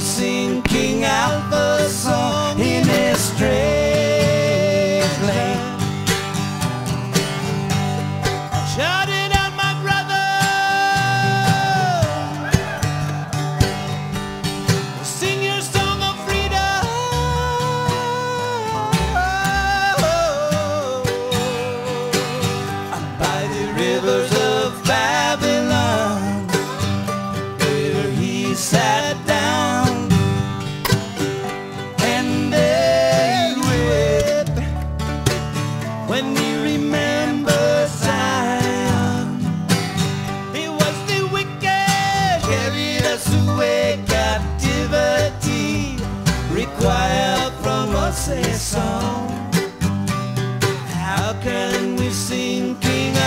sing King Alpha's song in a strange land. Shout it out, my brother. Sing your song of freedom. By the rivers of Babylon, where he sat down and they wept when he remembered Zion. It was the wicked carried us away, captivity required from us a song. How can we sing King